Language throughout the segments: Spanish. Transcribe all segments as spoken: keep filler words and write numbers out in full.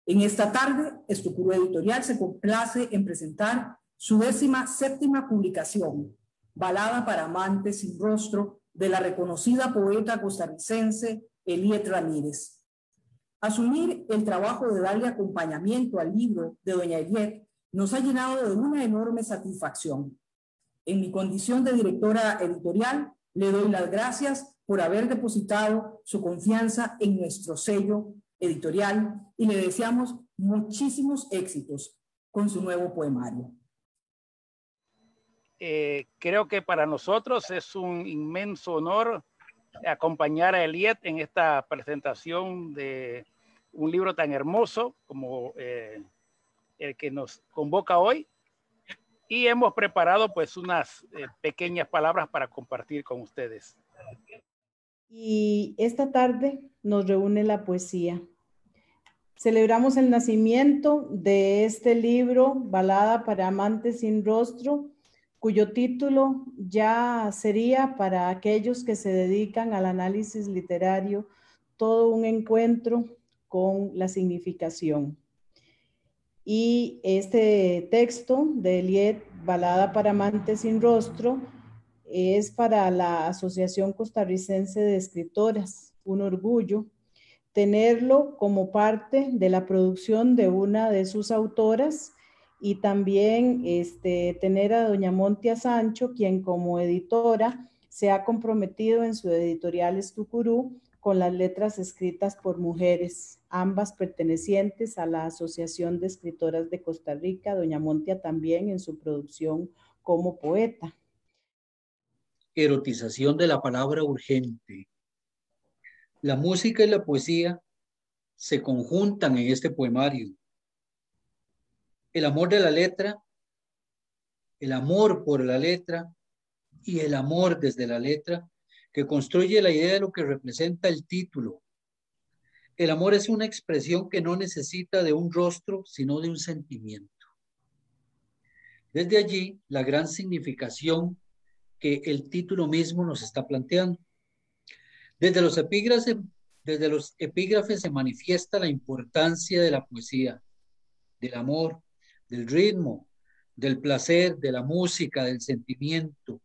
En esta tarde, Estucurú Editorial se complace en presentar su décima séptima publicación, Balada para amantes sin rostro, de la reconocida poeta costarricense Eliet Ramírez. Asumir el trabajo de darle acompañamiento al libro de doña Eliet nos ha llenado de una enorme satisfacción. En mi condición de directora editorial, le doy las gracias por haber depositado su confianza en nuestro sello editorial y le deseamos muchísimos éxitos con su nuevo poemario. Eh, creo que para nosotros es un inmenso honor acompañar a Eliet en esta presentación de un libro tan hermoso como eh, el que nos convoca hoy, y hemos preparado pues unas eh, pequeñas palabras para compartir con ustedes. Y esta tarde nos reúne la poesía. Celebramos el nacimiento de este libro, Balada para amantes sin rostro, cuyo título ya sería para aquellos que se dedican al análisis literario todo un encuentro con la significación. Y este texto de Eliet, Balada para amantes sin rostro, es para la Asociación Costarricense de Escritoras, un orgullo tenerlo como parte de la producción de una de sus autoras, y también este, tener a doña Montia Sancho, quien como editora se ha comprometido en su editorial Estucurú con las letras escritas por mujeres, ambas pertenecientes a la Asociación de Escritoras de Costa Rica, doña Montia también en su producción como poeta. Erotización de la palabra urgente. La música y la poesía se conjuntan en este poemario. El amor de la letra, el amor por la letra y el amor desde la letra, que construye la idea de lo que representa el título. El amor es una expresión que no necesita de un rostro, sino de un sentimiento. Desde allí, la gran significación que el título mismo nos está planteando. Desde los epígrafes, desde los epígrafes se manifiesta la importancia de la poesía, del amor, del ritmo, del placer, de la música, del sentimiento.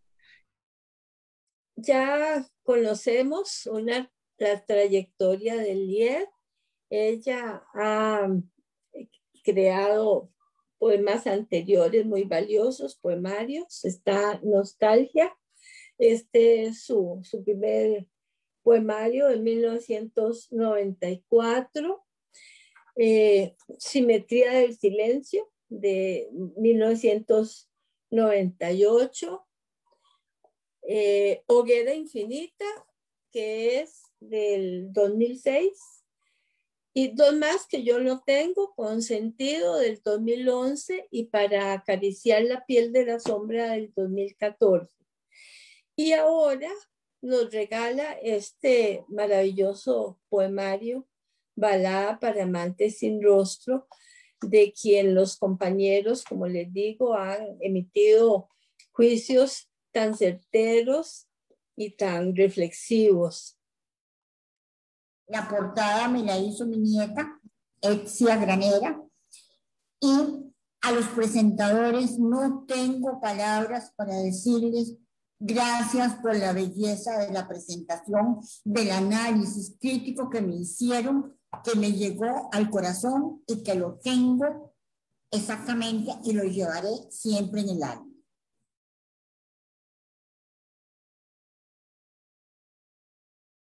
Ya conocemos una, la trayectoria de Eliet. Ella ha creado poemas anteriores muy valiosos, poemarios. Está Nostalgia. Este es su, su primer poemario en mil novecientos noventa y cuatro. Eh, Simetría del Silencio de mil novecientos noventa y ocho. Eh, Hoguera Infinita, que es del dos mil seis, y dos más que yo no tengo, Consentido del dos mil once y Para acariciar la piel de la sombra del dos mil catorce. Y ahora nos regala este maravilloso poemario, Balada para amantes sin rostro, de quien los compañeros, como les digo, han emitido juicios tan certeros y tan reflexivos. La portada me la hizo mi nieta, Exia Granera, y a los presentadores no tengo palabras para decirles gracias por la belleza de la presentación, del análisis crítico que me hicieron, que me llegó al corazón y que lo tengo exactamente y lo llevaré siempre en el alma.